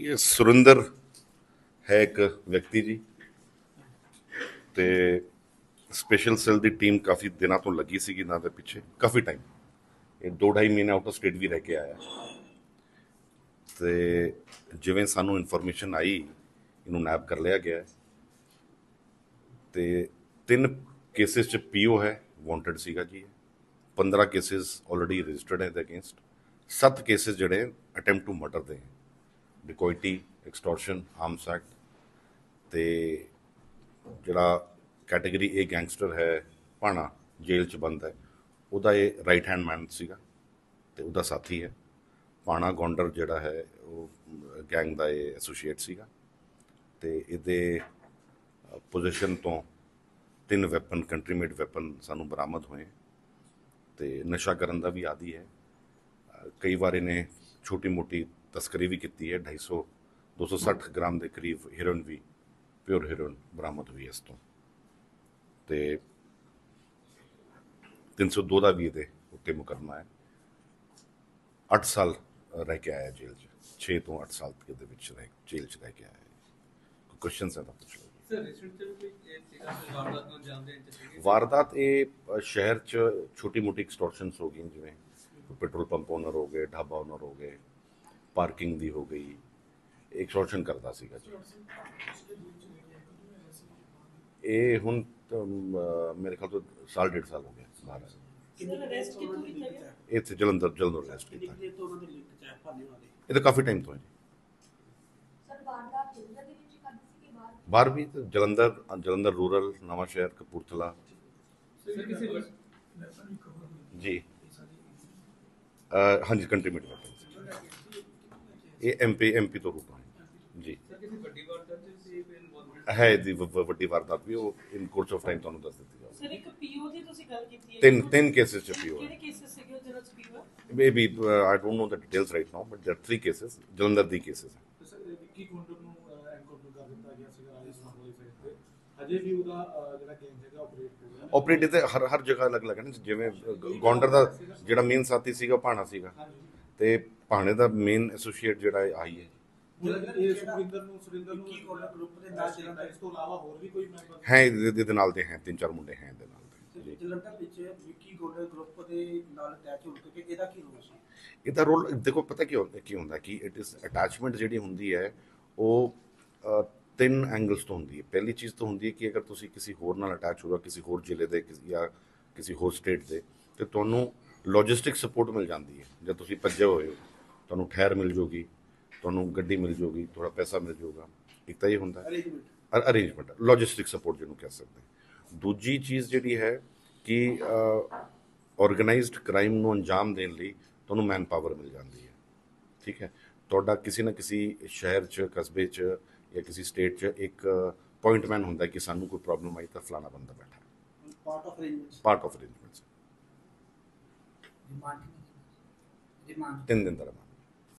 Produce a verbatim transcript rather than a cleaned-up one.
ये सुरिंदर है एक व्यक्ति जी ਤੇ ਸਪੈਸ਼ਲ ਸੈੱਲ ਦੀ ਟੀਮ ਕਾਫੀ ਦਿਨਾਂ ਤੋਂ ਲੱਗੀ ਸੀਗੀ ਇਹਨਾਂ ਦੇ ਪਿੱਛੇ ਕਾਫੀ ਟਾਈਮ ਇਹ ਦੋ ਢਾਈ ਮਹੀਨੇ ਆਊਟ ਆਫ ਸਟੇਟ ਵੀ ਰਹਿ ਕੇ ਆਇਆ ਤੇ ਜਿਵੇਂ ਸਾਨੂੰ ਇਨਫੋਰਮੇਸ਼ਨ ਆਈ ਇਹਨੂੰ ਨੈਪ ਕਰ ਲਿਆ ਗਿਆ ਤੇ ਤਿੰਨ ਕੇਸਿਸ ਚ ਪੀਓ ਹੈ ਵਾਂਟਡ ਸੀਗਾ ਜੀ ਪੰਦਰਾਂ ਕੇਸਿਸ ਆਲਰੇਡੀ ਰਜਿਸਟਰਡ ਹੈ ਦੇ ਅਗੇਂਸਟ ਸੱਤ ਕੇਸਿਸ ਜਿਹੜੇ ਅਟੈਂਪਟ ਟੂ ਮਰਡਰ ਦੇ ਡਿਕੋਇਟੀ ਐਕਸਟੋਰਸ਼ਨ ਆਰਮਸ ਐਕਟ ਤੇ ਜਿਹੜਾ ਕੈਟੇਗਰੀ ਏ ਗੈਂਗਸਟਰ ਹੈ ਭਾਣਾ ਜੇਲ੍ਹ 'ਚ ਬੰਦ ਹੈ ਉਹਦਾ ਇਹ ਰਾਈਟ ਹੈਂਡ ਮੈਨ ਸੀਗਾ ਤੇ ਉਹਦਾ ਸਾਥੀ ਹੈ ਭਾਣਾ ਗੌਂਡਰ ਜਿਹੜਾ ਹੈ ਉਹ ਗੈਂਗ ਦਾ ਇਹ ਐਸੋਸੀਏਟ ਸੀਗਾ ਤੇ ਇਹਦੇ ਪੋਜੀਸ਼ਨ ਤੋਂ ਤਿੰਨ ਵੈਪਨ ਕੰਟਰੀ ਮੇਡ ਵੈਪਨ ਸਾਨੂੰ ਬਰਾਮਦ ਹੋਏ ਤੇ ਨਸ਼ਾ ਕਰਨ ਦਾ ਵੀ ਆਦੀ ਹੈ ਕਈ ਵਾਰ ਇਹਨੇ ਛੋਟੀ ਮੋਟੀ ਤਸਕਰੀ ਵੀ ਕੀਤੀ ਹੈ ਢਾਈ ਸੌ ਦੋ ਸੌ ਸੱਠ ਗ੍ਰਾਮ ਦੇ ਕਰੀਬ ਹੀਰੋਇਨ ਵੀ ਪਿਓਰ ਹੀਰੋਇਨ ਬਰਾਮਦ ਹੋਈ ਇਸ ਤੋਂ ਤੇ ਤਿੰਨ ਸੌ ਦੋ ਦਾ ਵੀ ਇਹਦੇ ਉੱਤੇ ਮੁਕੱਦਮਾ ਹੈ ਅੱਠ ਸਾਲ ਰਹਿ ਕੇ ਆਇਆ ਜੇਲ੍ਹ 'ਚ ਛੇ ਤੋਂ ਅੱਠ ਸਾਲ ਤੱਕ ਦੇ ਵਿੱਚ ਰਹਿ ਜੇਲ੍ਹ 'ਚ ਰਹਿ ਕੇ ਆਇਆ ਕੋਈ ਕੁਐਸਚਨ ਹੈ ਤਾਂ ਪੁੱਛ ਲਓ ਵਾਰਦਾਤ ਇਹ ਸ਼ਹਿਰ 'ਚ ਛੋਟੀ ਮੋਟੀ ਐਕਸਟੋਰਸ਼ਨਸ ਹੋ ਗਈਆਂ ਜਿਵੇਂ ਪੈਟਰੋਲ ਪੰਪ ਓਨਰ ਹੋ ਗਏ ਢਾਬਾ ਓਨਰ ਹੋ ਗਏ ਪਾਰਕਿੰਗ ਦੀ ਹੋ ਗਈ ਐਕਸਟੋਰਸ਼ਨ ਕਰਦਾ ਸੀਗਾ ਜੀ ਇਹ ਹੁਣ ਮੇਰੇ ਖਿਆਲ ਤੋਂ ਸਾਲ ਡੇਢ ਸਾਲ ਹੋ ਗਿਆ ਬਾਹਰ ਇੱਥੇ ਜਲੰਧਰ ਜਲੰਧਰ ਅਰੈਸਟ ਕੀਤਾ ਇਹ ਤਾਂ ਕਾਫੀ ਟਾਈਮ ਤੋਂ ਹੈ ਜੀ ਬਾਹਰ ਵੀ ਜਲੰਧਰ ਜਲੰਧਰ ਰੂਰਲ ਨਵਾਂ ਸ਼ਹਿਰ ਕਪੂਰਥਲਾ ਜੀ ਹਾਂਜੀ ਕੰਟਰੀ ਮੇਡ ਇਹ ਐਮ ਪੀ ਐਮ ਪੀ ਤੋਂ ਰੂਪਾ ਜੀ ਹੈ ਇਹਦੀ ਵੱਡੀ ਵਾਰਦਾਤ ਵੀ ਉਹ ਇਨ ਕੋਰਸ ਆਫ ਟਾਈਮ ਤੁਹਾਨੂੰ ਦੱਸ ਦਿੱਤੀ ਜਾਊਗੀ ਸਰ ਇੱਕ ਪੀਓ ਦੀ ਤੁਸੀਂ ਗੱਲ ਕੀਤੀ ਹੈ ਤਿੰਨ ਤਿੰਨ ਕੇਸਿਸ ਚ ਪੀਓ ਕਿਹੜੇ ਕੇਸਿਸ ਸੀਗੇ ਉਹਦੇ ਵਿੱਚ PO maybe I don't know the details right now but there three cases Jalandhar ਦੀ ਕੇਸਿਸ ਹੈ ਸਰ ਵਿੱਕੀ ਗੁੰਡਰ ਨੂੰ ਐਨਕਾਊਂਟਰ ਕਰ ਦਿੱਤਾ ਗਿਆ ਸੀਗਾ ਰਾਜਸਥਾਨ ਵਾਲੀ ਸਾਈਡ ਤੇ ਅਜੇ ਵੀ ਉਹਦਾ ਜਿਹੜਾ ਗੈਂਗ ਹੈਗਾ ਆਪਰੇਟ ਕਰ ਰਿਹਾ ਆਪਰੇਟ ਤੇ ਹਰ ਹਰ ਜਗ੍ਹਾ ਅਲੱਗ ਅਲੱਗ ਹੈ ਜਿਵੇਂ ਗੌਂਡਰ ਦਾ ਜਿਹੜਾ ਮੇਨ ਸਾਥੀ ਸੀਗਾ ਭਾਣਾ ਸੀਗਾ ਤੇ ਭਾਣੇ ਦਾ ਮੇਨ ਐਸੋਸੀਏਟ ਜਿਹੜਾ ਆਈ ਹੈ ਹੈ ਇਹਦੇ ਨਾਲ ਦੇ ਹੈ ਤਿੰਨ ਚਾਰ ਮੁੰਡੇ ਹੈ ਇਹਦੇ ਨਾਲ ਇਹਦਾ ਰੋਲ ਦੇਖੋ ਪਤਾ ਕੀ ਹੁੰਦਾ ਕੀ ਹੁੰਦਾ ਕਿ ਇਟ ਇਜ਼ ਅਟੈਚਮੈਂਟ ਜਿਹੜੀ ਹੁੰਦੀ ਹੈ ਉਹ ਤਿੰਨ ਐਂਗਲਸ ਤੋਂ ਹੁੰਦੀ ਹੈ ਪਹਿਲੀ ਚੀਜ਼ ਤਾਂ ਹੁੰਦੀ ਹੈ ਕਿ ਅਗਰ ਤੁਸੀਂ ਕਿਸੇ ਹੋਰ ਨਾਲ ਅਟੈਚ ਹੋ ਰਹੇ ਕਿਸੇ ਹੋਰ ਜ਼ਿਲ੍ਹੇ ਦੇ ਜਾਂ ਕਿਸੇ ਹੋਰ ਸਟੇਟ ਦੇ ਤੇ ਤੁਹਾਨੂੰ ਲੌਜਿਸਟਿਕ ਸਪੋਰਟ ਮਿਲ ਜਾਂਦੀ ਹੈ ਜਦ ਤੁਸੀਂ ਭੱਜੇ ਹੋਏ ਹੋ ਤੁਹਾਨੂੰ ਠਹਿਰ ਮਿਲ ਜੂਗੀ ਤੁਹਾਨੂੰ ਗੱਡੀ ਮਿਲ ਜੂਗੀ ਥੋੜਾ ਪੈਸਾ ਮਿਲ ਜੂਗਾ ਇੱਕ ਤਾਂ ਇਹ ਹੁੰਦਾ ਅਰੇਂਜਮੈਂਟ ਲੌਜਿਸਟਿਕ ਸਪੋਰਟ ਜਿਹਨੂੰ ਕਹਿ ਸਕਦੇ ਦੂਜੀ ਚੀਜ਼ ਜਿਹੜੀ ਹੈ ਕਿ ਆਰਗੇਨਾਈਜ਼ਡ ਕ੍ਰਾਈਮ ਨੂੰ ਅੰਜਾਮ ਦੇਣ ਲਈ ਤੁਹਾਨੂੰ ਮੈਨ ਪਾਵਰ ਮਿਲ ਜਾਂਦੀ ਹੈ ਠੀਕ ਹੈ ਤੁਹਾਡਾ ਕਿਸੇ ਨਾ ਕਿਸੇ ਸ਼ਹਿਰ 'ਚ ਕਸਬੇ 'ਚ ਜਾਂ ਕਿਸੇ ਸਟੇਟ 'ਚ ਇੱਕ ਪੁਆਇੰਟਮੈਨ ਹੁੰਦਾ ਕਿ ਸਾਨੂੰ ਕੋਈ ਪ੍ਰੋਬਲਮ ਆਈ ਤਾਂ ਫਲਾਣਾ ਬੰਦਾ ਬੈਠਾ part of arrangements part of arrangements ਤਿੰਨ ਦਿਨ ਦਾ